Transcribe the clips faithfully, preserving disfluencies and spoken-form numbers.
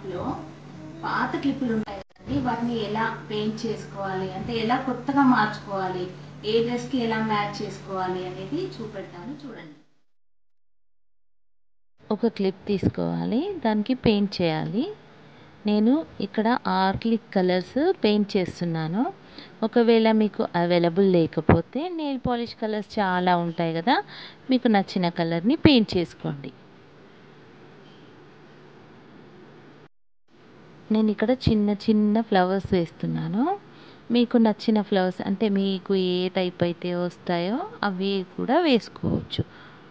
షాప్లో పాత క్లిప్పులు ఉంటాయి కదండి, వాటిని ఎలా పెయింట్ చేసుకోవాలి అంటే ఎలా కొత్తగా మార్చుకోవాలి, ఏ డ్రెస్కి ఎలా మ్యాచ్ చేసుకోవాలి అనేది చూపెడతాను చూడండి. ఒక క్లిప్ తీసుకోవాలి, దానికి పెయింట్ చేయాలి. నేను ఇక్కడ ఆర్లిక్ కలర్స్ పెయింట్ చేస్తున్నాను. ఒకవేళ మీకు అవైలబుల్ లేకపోతే నెయిల్ పాలిష్ కలర్స్ చాలా ఉంటాయి కదా, మీకు నచ్చిన కలర్ని పెయింట్ చేసుకోండి. నేను ఇక్కడ చిన్న చిన్న ఫ్లవర్స్ వేస్తున్నాను. మీకు నచ్చిన ఫ్లవర్స్ అంటే మీకు ఏ టైప్ అయితే వస్తాయో అవి కూడా వేసుకోవచ్చు.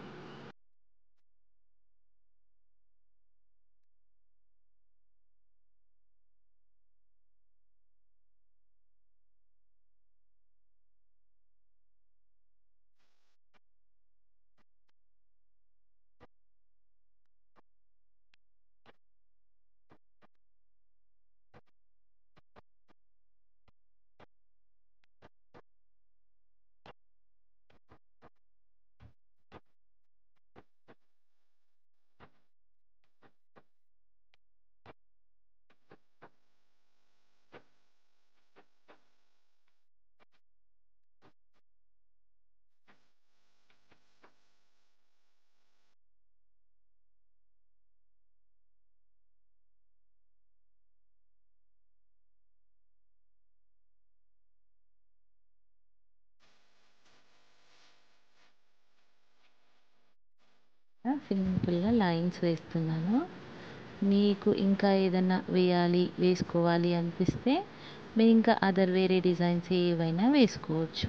సింపుల్గా లైన్స్ వేస్తున్నాను. మీకు ఇంకా ఏదైనా వేయాలి వేసుకోవాలి అనిపిస్తే మీరు ఇంకా అదర్ వేరే డిజైన్స్ ఏవైనా వేసుకోవచ్చు.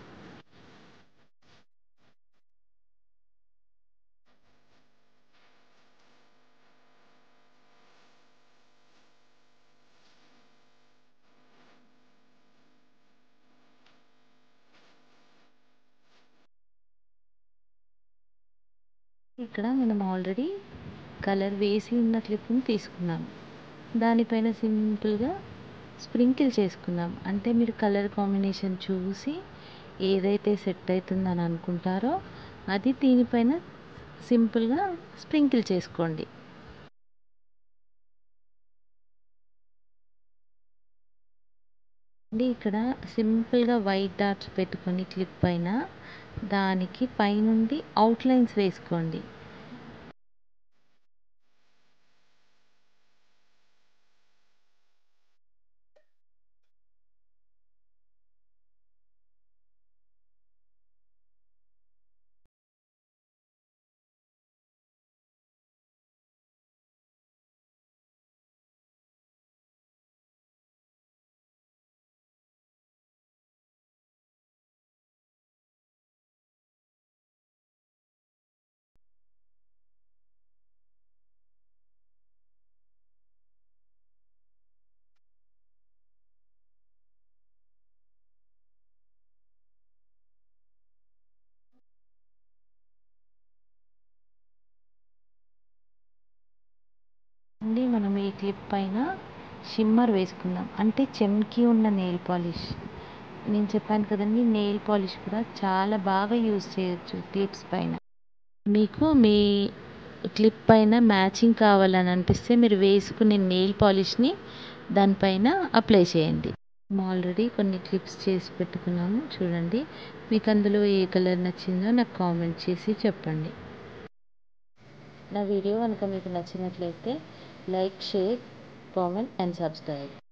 ఇక్కడ మనం ఆల్రెడీ కలర్ వేసి ఉన్న క్లిప్ని తీసుకున్నాం, దానిపైన సింపుల్గా స్ప్రింకిల్ చేసుకుందాం. అంటే మీరు కలర్ కాంబినేషన్ చూసి ఏదైతే సెట్ అవుతుందని అనుకుంటారో అది దీనిపైన సింపుల్గా స్ప్రింకిల్ చేసుకోండి. అండి ఇక్కడ సింపుల్గా వైట్ డాట్స్ పెట్టుకొని క్లిప్ పైన దానికి పైనుండి అవుట్లైన్స్ వేసుకోండి. అండి మనం ఈ క్లిప్ పైన షిమ్మర్ వేసుకుందాం, అంటే చెమ్కి ఉన్న నెయిల్ పాలిష్. నేను చెప్పాను కదండి, నెయిల్ పాలిష్ కూడా చాలా బాగా యూజ్ చేయొచ్చు క్లిప్స్ పైన. మీకు మీ క్లిప్ పైన మ్యాచింగ్ కావాలని అనిపిస్తే మీరు వేసుకునే నెయిల్ పాలిష్ని దానిపైన అప్లై చేయండి. మేము ఆల్రెడీ కొన్ని క్లిప్స్ చేసి పెట్టుకున్నాము చూడండి. మీకు అందులో ఏ కలర్ నచ్చిందో నాకు కామెంట్ చేసి చెప్పండి. నా వీడియో కనుక మీకు నచ్చినట్లయితే like, share, comment and subscribe.